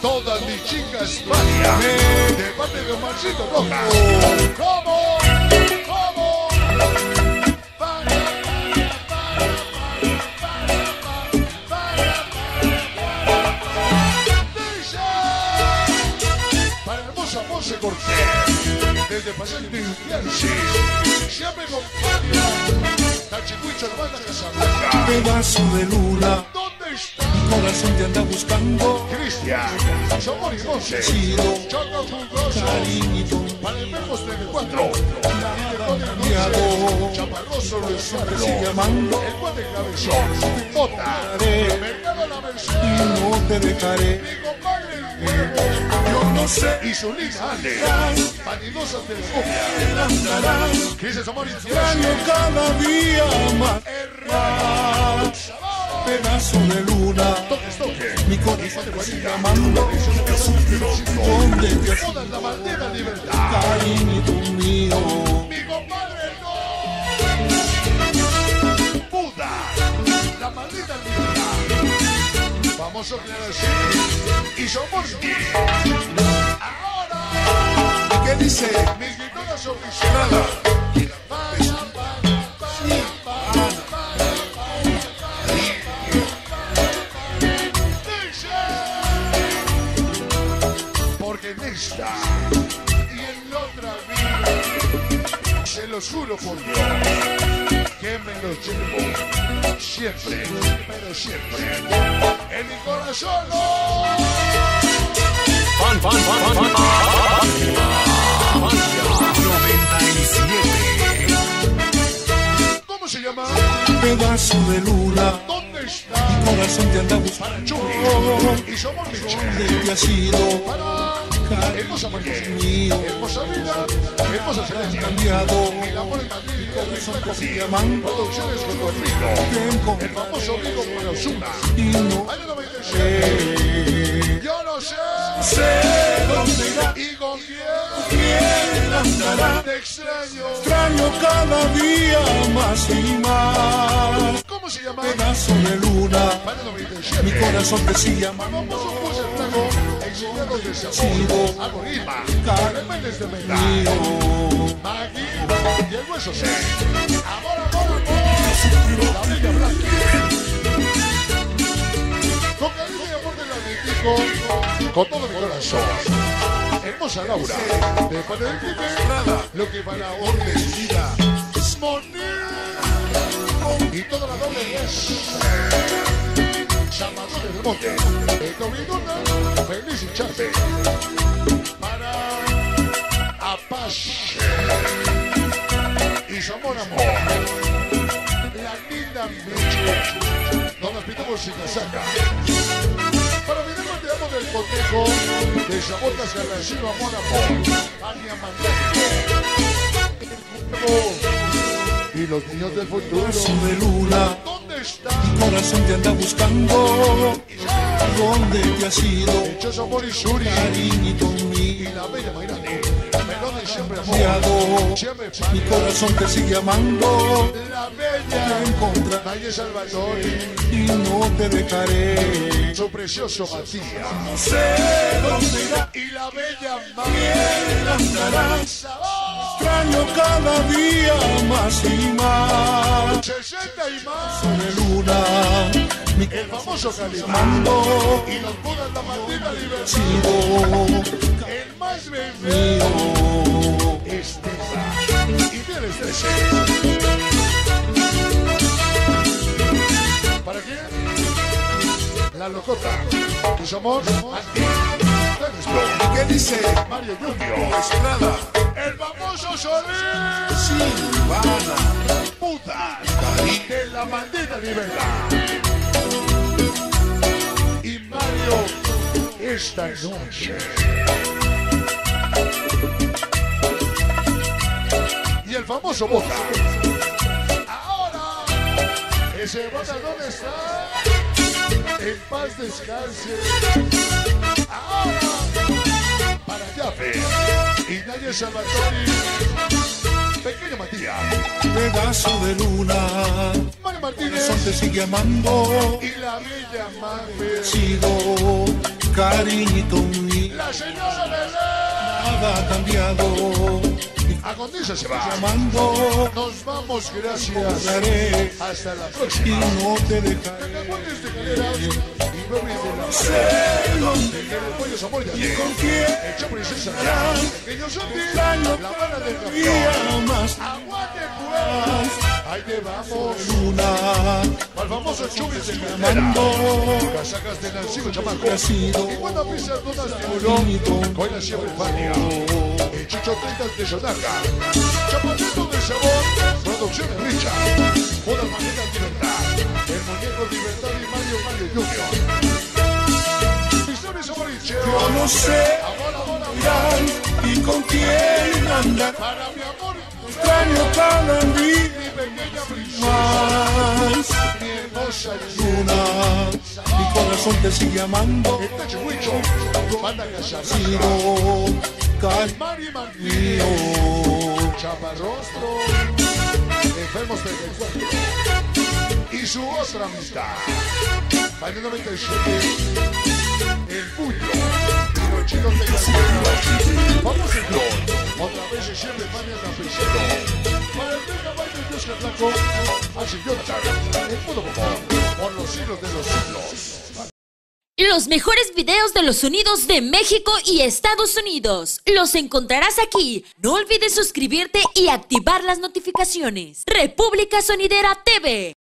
toda mi chica España, de parte de Omarcito Rojas. ¿Cómo? ¿Cómo? Para hermosa Monse Cortés, desde Paseo de Uclansi, siempre con la chicuicha de banda Casablanca. Pedazo de luna, ¿Dónde está? corazón te anda buscando. Cristian, Somos y Monse, Sido Choco Jugoso, cariñito, para el Memos 34, cambiado. Chaparroso Luis Te Carlos, sigue amando el Guante Cabezón, Bota, Mercado La y Merced, no te dejaré. mi compadre el Huevo, Yo no sé, y su lina Ale, Vanidosa Telescopia, andarás. Cristian Somos Extraño cada día más. Herrera, Pedazo de luna, Toque, mi corazón te sigue amando. ¿Dónde te has toda la maldita libertad, cariñito mío? mi compadre no, Buda, la maldita libertad, vamos a hablar así, y somos ahora, ¿Qué dice? mis guitarras son mis porque en esta y en la otra vida, se los juro por Dios, que me los llevo siempre, pero siempre, en mi corazón. Fan, fan, fan, fan, fan, fan. 97. ¿Cómo se llama? Pedazo de luna, ¿Dónde está? corazón te anda buscando. Para Chuli y somos Michelle. ¿Dónde te has ido? Para hermosa María, Mío, hermosa vida, hermosa Celestia. cambiado. El amor en Madrid, Te sigue amando. Producciones con Rodrigo, Te el encontraré famoso amigo Juan Osuna. y no Año 97. Yo no sé sé dónde irá. y con ¿Quién quién andará? te extraño. Extraño cada día más y más. ¿Cómo se llama? Pedazo de luna, Año mi 97. corazón te sigue amando. Famoso puse el flaco, exiliados de sabor, Algoritma, Rebeldes de Meta, Maggie y el hueso C. Amor, amor, amor. La bella blanca. Con cariño y amor del Atlético, con todo mi corazón. Hermosa Laura, de parte del Quique, lo que para orden vida, y toda la doble es Salvador del Monte, el Dominguita, Feliz y Charte, para Apache y su amor, amor, la linda Meche, donde nos pitamos sin casaca. Para mi demo te amo del cotejo, de sabor cascarracino, amor, amor, Ania Mandel. Y los niños del futuro, Pedazo de luna, ¿dónde está? mi corazón te anda buscando. ¿Dónde te has ido? Dichoso amor y Suri, Cariñito y mío, la bella Mayrani, melón de siempre cambiado. amor, siempre Mi pan. corazón te sigue amando. La Te bella encontraré Valle Salvatore, y no te dejaré. su precioso Matías, No sé dónde irá. y la bella ¿Quién andará? María, Extraño cada día más y más. 60 y más, De luna, mi el famoso Calimán, amando. y nos ponen la maldita libertad, Sigo el más bebé, mío. Esteban, y tienes 13. ¿Para quién? La locota, y somos aquí, ¿Y qué dice? Mario Junior, Estrada, el famoso Solís, Silvana, puta, de la maldita libertad. Y Mario, esta noche. Y el famoso Bota. Ahora, ese Bota, ¿dónde está? En paz descanse. Ahora, para Jaffe y Naye Salvatori, pequeño Matías, pedazo de luna. Mario Corazón Martínez te sigue amando. y la bella Marvel. Sigo cariñito mío, La señora Belén. nada ha cambiado. Acondiza se va. Llamando, Nos vamos, gracias. daré Hasta la y próxima. no te dejaré. Cacahuates de caleras y bebés de la Sé dónde el pollo Zamora y y con quién el Chapo y César. Pequeño Santi, extraño la bala del campeón. día más. Aguante pues. Ahí te vamos. Una Al famoso Chubis de llamando, Casacas de Nancillo Chamaco. ha sido Y cuando pisas todas tiburón, con la siempre Fania. El Chicho 30 de Sonaca. Chapacito de sabor, producciones Richard. Una manera de libertad. El muñeco Libertad y Mario Junior. Historias Amoriche. yo no sé Amor, amor, amor. y con quién andar. Para mi amor, Extraño cada día mi pequeña princesa. más. Mi hermosa Luna, mi corazón te sigue amando. el Tacho Huicho. Banda Casarraja. Sigo cariño Mari Martín. mío. Chaparrostro, Enfermos 34 y su otra mitad. Año 97, El Puño y los chicos de Castellano. Vamos en flor, otra vez se siempre Fania Cafecero. Para el megabyte de Dios Blanco, así Jonathan, el mundo por los siglos de los siglos. Los mejores videos de los sonidos de México y Estados Unidos los encontrarás aquí. No olvides suscribirte y activar las notificaciones. República Sonidera TV.